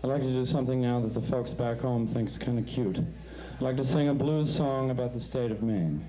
I'd like to do something now that the folks back home think's kind of cute. I'd like to sing a blues song about the state of Maine.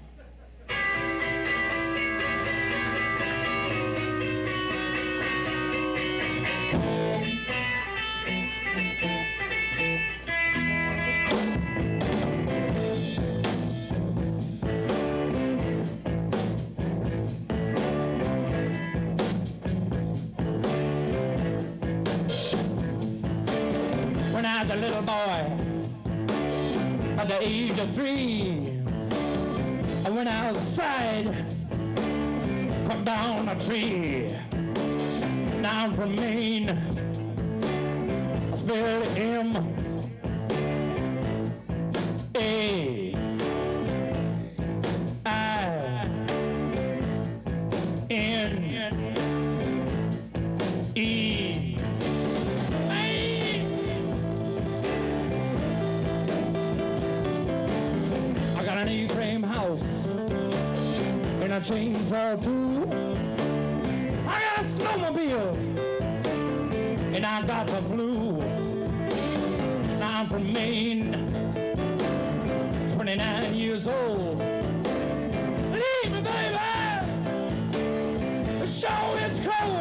When I was a little boy, at the age of 3, and when I was fried, come down a tree, down from Maine, I spelled M-A-I-N-E. An A-frame house and a chainsaw too. I got a snowmobile and I got the flu. Now I'm from Maine, 29 years old. Leave me, baby. The show is cold.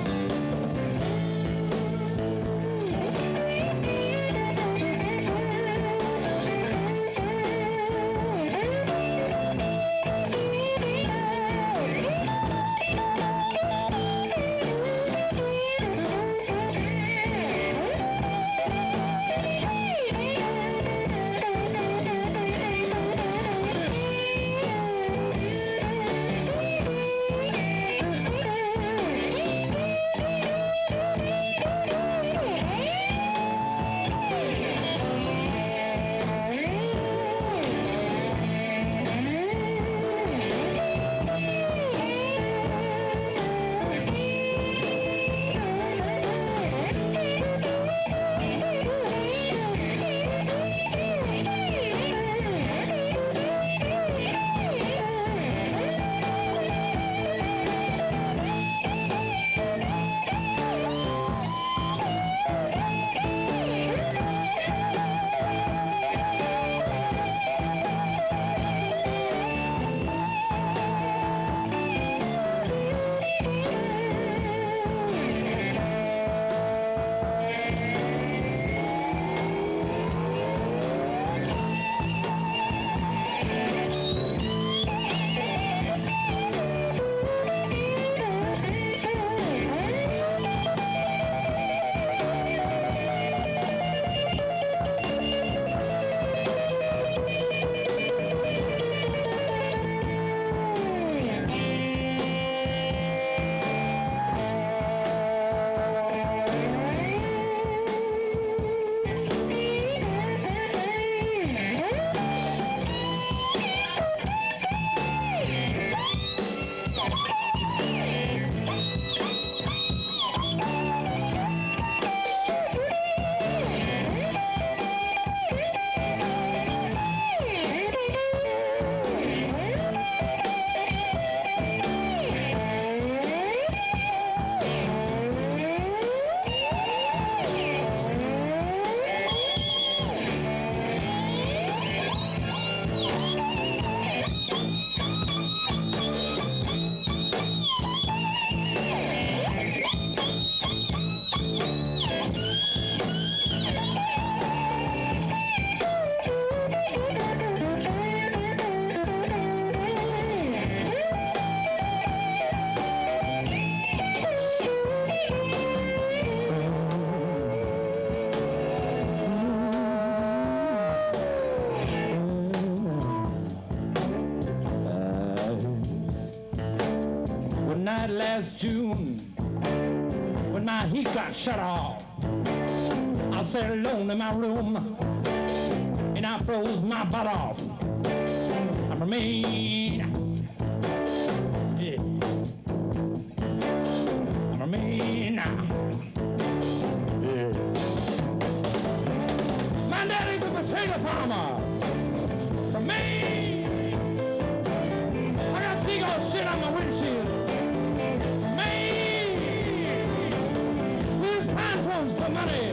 Night last June, when my heat got shut off, I sat alone in my room and I froze my butt off. I'm from Maine, yeah. I'm from Maine, yeah. My daddy was a potato farmer from Maine. I got seagull shit on my windshield. For money.